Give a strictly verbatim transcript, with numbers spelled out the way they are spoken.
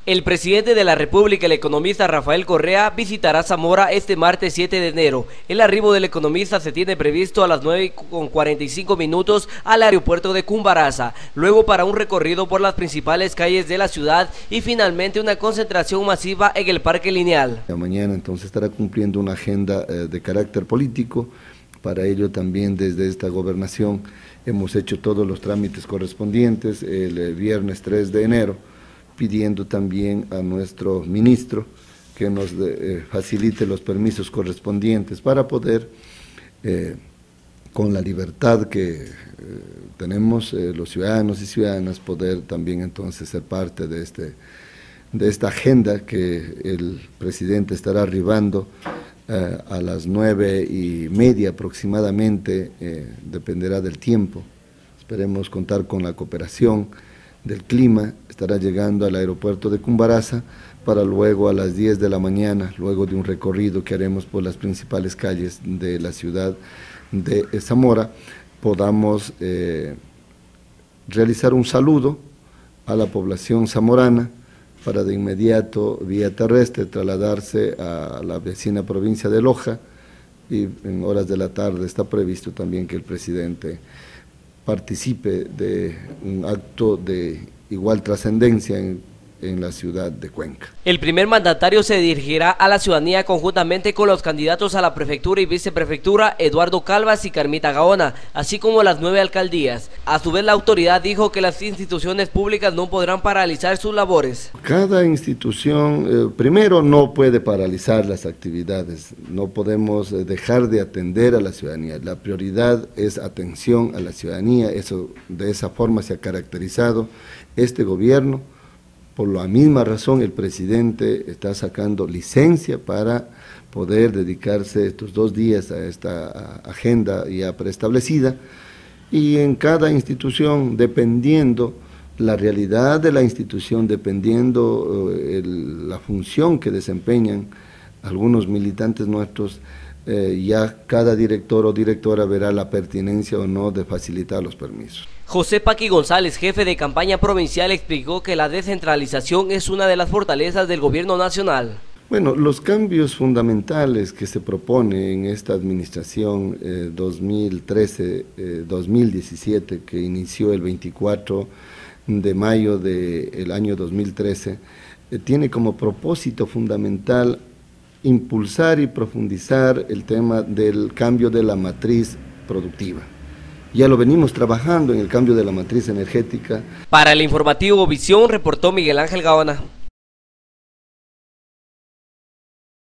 El presidente de la República, el economista Rafael Correa, visitará Zamora este martes siete de enero. El arribo del economista se tiene previsto a las nueve con cuarenta y cinco minutos al aeropuerto de Cumbaraza, luego para un recorrido por las principales calles de la ciudad y finalmente una concentración masiva en el Parque Lineal. Mañana entonces estará cumpliendo una agenda eh, de carácter político. Para ello también desde esta gobernación hemos hecho todos los trámites correspondientes el eh, viernes tres de enero, pidiendo también a nuestro ministro que nos de, eh, facilite los permisos correspondientes para poder, eh, con la libertad que eh, tenemos eh, los ciudadanos y ciudadanas, poder también entonces ser parte de, este, de esta agenda que el presidente estará arribando eh, a las nueve y media aproximadamente, eh, dependerá del tiempo. Esperemos contar con la cooperación del clima. Estará llegando al aeropuerto de Cumbaraza para luego a las diez de la mañana, luego de un recorrido que haremos por las principales calles de la ciudad de Zamora, podamos eh, realizar un saludo a la población zamorana para de inmediato vía terrestre trasladarse a la vecina provincia de Loja, y en horas de la tarde está previsto también que el presidente participe de un acto de igual trascendencia en, en la ciudad de Cuenca. El primer mandatario se dirigirá a la ciudadanía conjuntamente con los candidatos a la prefectura y viceprefectura Eduardo Calvas y Carmita Gaona, así como las nueve alcaldías. A su vez, la autoridad dijo que las instituciones públicas no podrán paralizar sus labores. Cada institución, eh, primero, no puede paralizar las actividades, no podemos eh, dejar de atender a la ciudadanía. La prioridad es atención a la ciudadanía, eso, de esa forma se ha caracterizado este gobierno. Por la misma razón el presidente está sacando licencia para poder dedicarse estos dos días a esta agenda ya preestablecida, y en cada institución, dependiendo la realidad de la institución, dependiendo eh, el, la función que desempeñan algunos militantes nuestros, eh, ya cada director o directora verá la pertinencia o no de facilitar los permisos. José Paqui González, jefe de campaña provincial, explicó que la descentralización es una de las fortalezas del gobierno nacional. Bueno, los cambios fundamentales que se propone en esta administración eh, dos mil trece dos mil diecisiete, que inició el veinticuatro de mayo del año dos mil trece, eh, tiene como propósito fundamental impulsar y profundizar el tema del cambio de la matriz productiva. Ya lo venimos trabajando en el cambio de la matriz energética. Para el informativo Visión, reportó Miguel Ángel Gaona.